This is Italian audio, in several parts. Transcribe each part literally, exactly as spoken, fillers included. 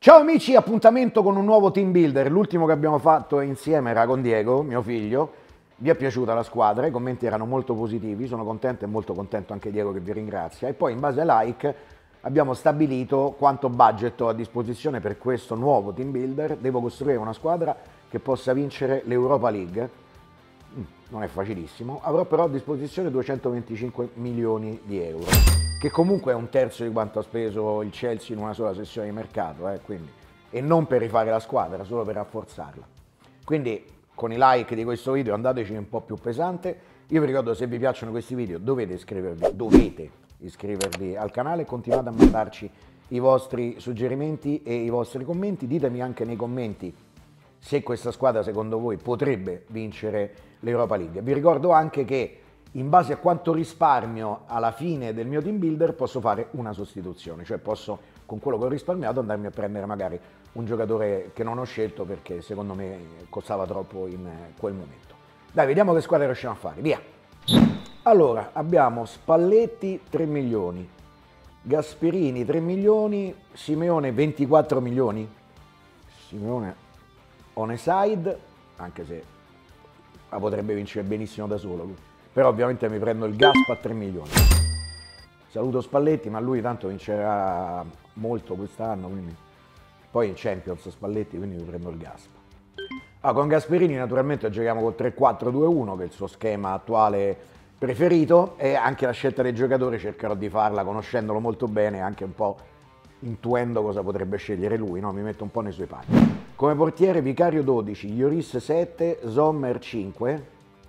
Ciao amici, appuntamento con un nuovo team builder. L'ultimo che abbiamo fatto insieme era con Diego, mio figlio. Vi è piaciuta la squadra, i commenti erano molto positivi, sono contento e molto contento anche Diego che vi ringrazia. E poi in base ai like abbiamo stabilito quanto budget ho a disposizione per questo nuovo team builder. Devo costruire una squadra che possa vincere l'Europa League. Non è facilissimo, avrò però a disposizione duecentoventicinque milioni di euro, che comunque è un terzo di quanto ha speso il Chelsea in una sola sessione di mercato, eh, quindi, e non per rifare la squadra, solo per rafforzarla. Quindi con i like di questo video andateci un po' più pesante. Io vi ricordo, se vi piacciono questi video dovete iscrivervi, dovete iscrivervi al canale e continuate a mandarci i vostri suggerimenti e i vostri commenti. Ditemi anche nei commenti se questa squadra secondo voi potrebbe vincere l'Europa League. Vi ricordo anche che in base a quanto risparmio alla fine del mio team builder posso fare una sostituzione, cioè posso con quello che ho risparmiato andarmi a prendere magari un giocatore che non ho scelto perché secondo me costava troppo in quel momento. Dai, vediamo che squadra riusciamo a fare, via! Allora, abbiamo Spalletti tre milioni, Gasperini tre milioni, Simeone ventiquattro milioni, Simeone on a side, anche se la potrebbe vincere benissimo da solo lui. Però ovviamente mi prendo il Gaspa a tre milioni. Saluto Spalletti, ma lui tanto vincerà molto quest'anno, quindi poi in Champions Spalletti, quindi mi prendo il Gaspa. Ah, con Gasperini naturalmente giochiamo col tre quattro due uno, che è il suo schema attuale preferito, e anche la scelta dei giocatori cercherò di farla conoscendolo molto bene, anche un po' intuendo cosa potrebbe scegliere lui, no? Mi metto un po' nei suoi panni. Come portiere Vicario dodici, Lloris sette, Sommer cinque.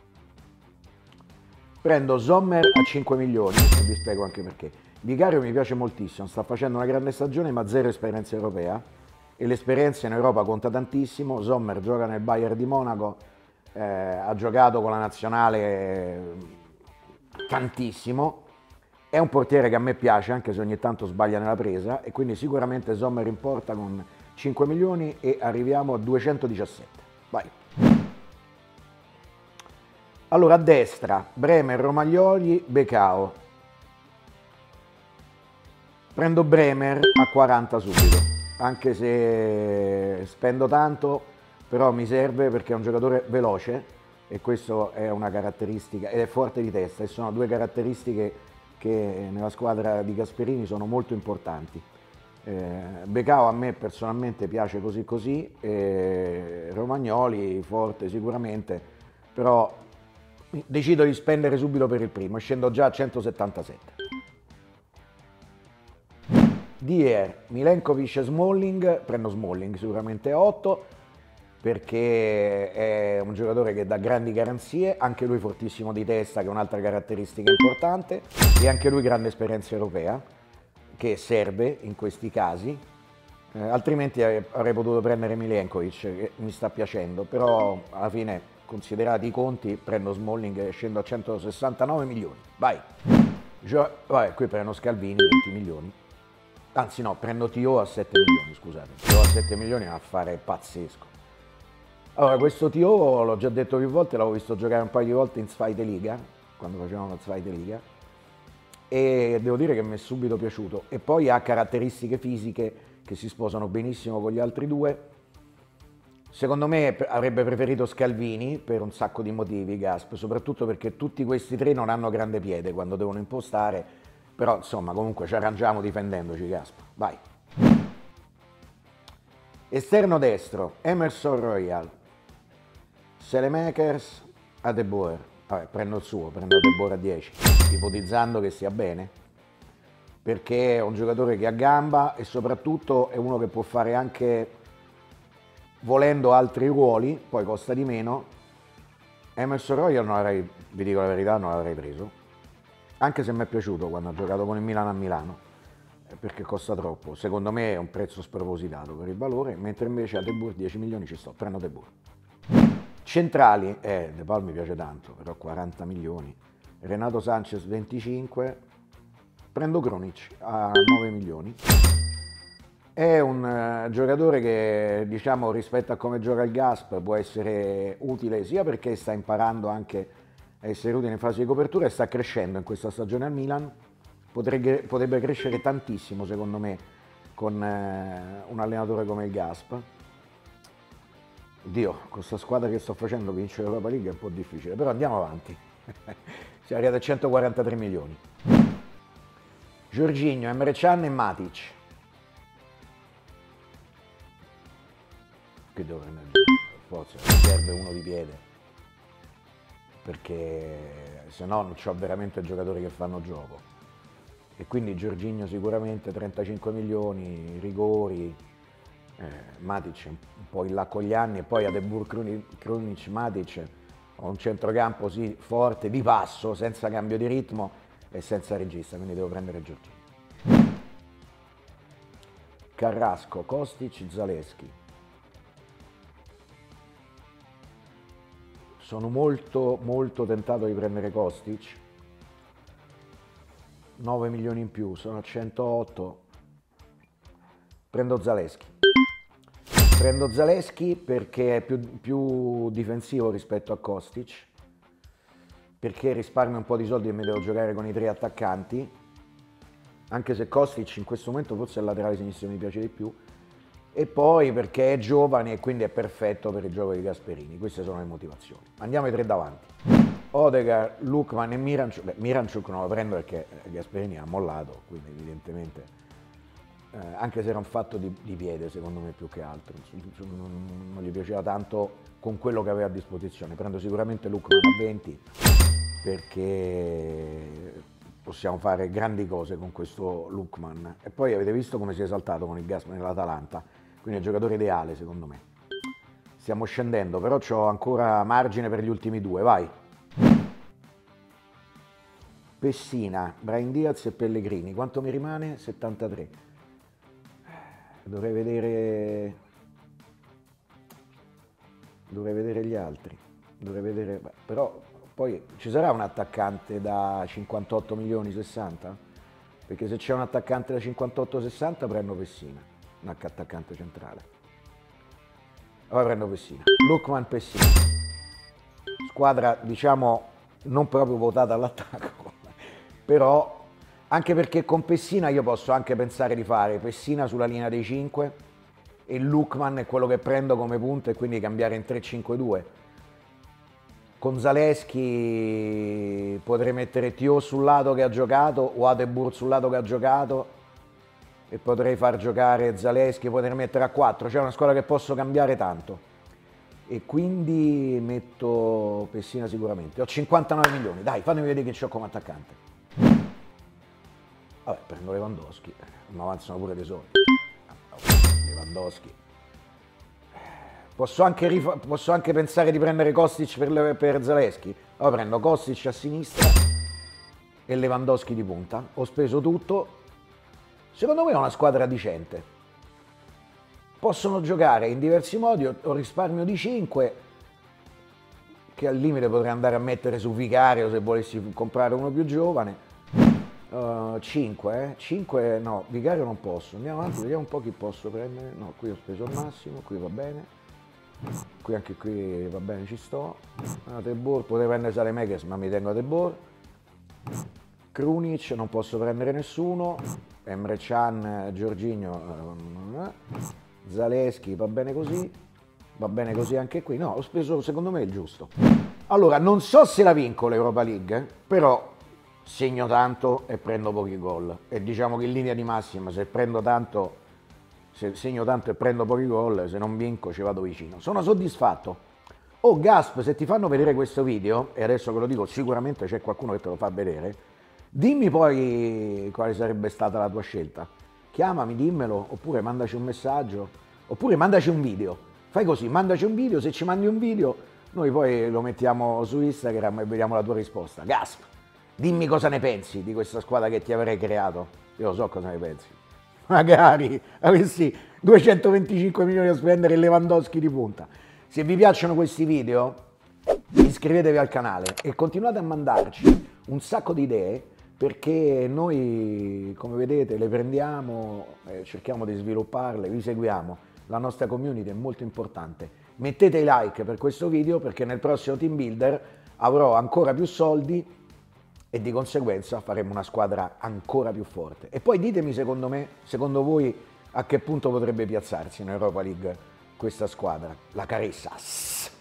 Prendo Sommer a cinque milioni e vi spiego anche perché. Vicario mi piace moltissimo, sta facendo una grande stagione ma zero esperienza europea e l'esperienza in Europa conta tantissimo. Sommer gioca nel Bayern di Monaco, eh, ha giocato con la nazionale tantissimo, è un portiere che a me piace anche se ogni tanto sbaglia nella presa e quindi sicuramente Sommer in porta con cinque milioni e arriviamo a duecentodiciassette. Vai! Allora, a destra, Bremer, Romagnoli, Becao. Prendo Bremer a quaranta subito, anche se spendo tanto, però mi serve perché è un giocatore veloce e questa è una caratteristica, ed è forte di testa, e sono due caratteristiche che nella squadra di Gasperini sono molto importanti. Eh, Becao a me personalmente piace così così, eh, Romagnoli forte sicuramente, però decido di spendere subito per il primo e scendo già a centosettantasette. Dier, Milenkovic e Smalling, prendo Smalling sicuramente a otto perché è un giocatore che dà grandi garanzie, anche lui fortissimo di testa che è un'altra caratteristica importante e anche lui grande esperienza europea che serve in questi casi, eh, altrimenti avrei potuto prendere Milenkovic che mi sta piacendo, però alla fine considerati i conti prendo Smalling e scendo a centosessantanove milioni. Vai! Gio Vabbè, qui prendo Scalvini venti milioni, anzi no, prendo Tio a sette milioni, scusate, Tio a sette milioni è un affare pazzesco. Allora, questo Tio l'ho già detto più volte, l'avevo visto giocare un paio di volte in Zweite Liga, quando facevamo la Zweite Liga, e devo dire che mi è subito piaciuto. E poi ha caratteristiche fisiche che si sposano benissimo con gli altri due. Secondo me avrebbe preferito Scalvini per un sacco di motivi, Gasp, soprattutto perché tutti questi tre non hanno grande piede quando devono impostare, però insomma comunque ci arrangiamo difendendoci, Gasp. Vai! Esterno destro, Emerson Royal, Selemakers, Adeboer. Vabbè, prendo il suo, prendo Adeboer a dieci, ipotizzando che sia bene, perché è un giocatore che ha gamba e soprattutto è uno che può fare anche, volendo, altri ruoli, poi costa di meno. Emerson Royal non l'avrei, vi dico la verità, non l'avrei preso, anche se mi è piaciuto quando ha giocato con il Milan a Milano, perché costa troppo, secondo me è un prezzo spropositato per il valore, mentre invece a De Boer dieci milioni ci sto, prendo De Boer. Centrali, eh, De Paul mi piace tanto, però quaranta milioni, Renato Sanchez venticinque, prendo Kronic a nove milioni. È un uh, giocatore che, diciamo, rispetto a come gioca il Gasp può essere utile sia perché sta imparando anche a essere utile in fase di copertura e sta crescendo in questa stagione al Milan, potrebbe, potrebbe crescere tantissimo secondo me con eh, un allenatore come il Gasp. Dio, con questa squadra che sto facendo vincere l'Europa League è un po' difficile, però andiamo avanti. Siamo arrivati a centoquarantatré milioni. Jorginho, Emre Can e Matic. Che devo prendere? Forza, mi serve uno di piede, perché se no non ho veramente giocatori che fanno gioco. E quindi Jorginho sicuramente trentacinque milioni, rigori, eh, Matic un po' in là con gli anni, e poi Adebur, Krunic, Matic, un centrocampo sì, forte, di passo, senza cambio di ritmo e senza regista, quindi devo prendere Jorginho. Carrasco, Kostic, Zalewski. Sono molto molto tentato di prendere Kostic, nove milioni in più, sono a centootto, prendo Zalewski. Prendo Zalewski perché è più, più difensivo rispetto a Kostic, perché risparmio un po' di soldi e mi devo giocare con i tre attaccanti, anche se Kostic in questo momento forse il laterale sinistro mi piace di più, e poi perché è giovane e quindi è perfetto per il gioco di Gasperini. Queste sono le motivazioni. Andiamo ai tre davanti. Odegaard, Lookman e Miranchuk. Beh, Miranchuk non lo prendo perché Gasperini ha mollato, quindi evidentemente, eh, anche se era un fatto di, di piede secondo me più che altro, non, non gli piaceva tanto con quello che aveva a disposizione. Prendo sicuramente Lookman a venti perché possiamo fare grandi cose con questo Lookman. E poi avete visto come si è esaltato con il Gasp nell'Atalanta, quindi è il giocatore ideale secondo me. Stiamo scendendo, però ho ancora margine per gli ultimi due, vai. Pessina, Brahim Diaz e Pellegrini, quanto mi rimane? settantatré. Dovrei vedere, dovrei vedere gli altri, dovrei vedere, però poi ci sarà un attaccante da cinquantotto milioni, sessanta? Perché se c'è un attaccante da cinquantotto sessanta prendo Pessina, un attaccante centrale. Allora prendo Pessina. Lookman, Pessina. Squadra, diciamo, non proprio votata all'attacco, però anche perché con Pessina io posso anche pensare di fare Pessina sulla linea dei cinque e Lookman è quello che prendo come punto e quindi cambiare in tre cinque due. Con Zalewski potrei mettere Thio sul lato che ha giocato o Adebur sul lato che ha giocato e potrei far giocare Zalewski, potrei mettere a quattro, c'è una squadra che posso cambiare tanto e quindi metto Pessina sicuramente. Ho cinquantanove milioni, dai, fatemi vedere che c'ho come attaccante. Vabbè, prendo Lewandowski, mi avanzano pure dei soldi. Lewandowski. Posso anche, posso anche pensare di prendere Kostic per, per Zalewski. Allora prendo Kostic a sinistra e Lewandowski di punta. Ho speso tutto. Secondo me è una squadra decente. Possono giocare in diversi modi. Ho risparmio di cinque, che al limite potrei andare a mettere su Vicario se volessi comprare uno più giovane. Uh, cinque, eh? cinque no, Vicario non posso. Andiamo avanti, vediamo un po' chi posso prendere. No, qui ho speso il massimo, qui va bene. Qui anche qui va bene, ci sto. Ah, Tebor, potrei prendere Saelemaekers, ma mi tengo a Tebor. Krunic, non posso prendere nessuno. Emre Can, Jorginho, eh. Zalewski, va bene così. Va bene così anche qui. No, ho speso secondo me il giusto. Allora, non so se la vinco l'Europa League, eh, però segno tanto e prendo pochi gol. E diciamo che in linea di massima, se prendo tanto, se segno tanto e prendo pochi gol, se non vinco ci vado vicino. Sono soddisfatto. Oh Gasp, se ti fanno vedere questo video, e adesso ve lo dico, sicuramente c'è qualcuno che te lo fa vedere, dimmi poi quale sarebbe stata la tua scelta. Chiamami, dimmelo, oppure mandaci un messaggio, oppure mandaci un video. Fai così, mandaci un video, se ci mandi un video, noi poi lo mettiamo su Instagram e vediamo la tua risposta. Gasp, dimmi cosa ne pensi di questa squadra che ti avrei creato. Io lo so cosa ne pensi. Magari avessi duecentoventicinque milioni da spendere in Lewandowski di punta. Se vi piacciono questi video, iscrivetevi al canale e continuate a mandarci un sacco di idee, perché noi, come vedete, le prendiamo, eh, cerchiamo di svilupparle, vi seguiamo. La nostra community è molto importante. Mettete i like per questo video, perché nel prossimo Team Builder avrò ancora più soldi e di conseguenza faremo una squadra ancora più forte. E poi ditemi, secondo me, secondo voi, a che punto potrebbe piazzarsi in Europa League questa squadra, la Caressas.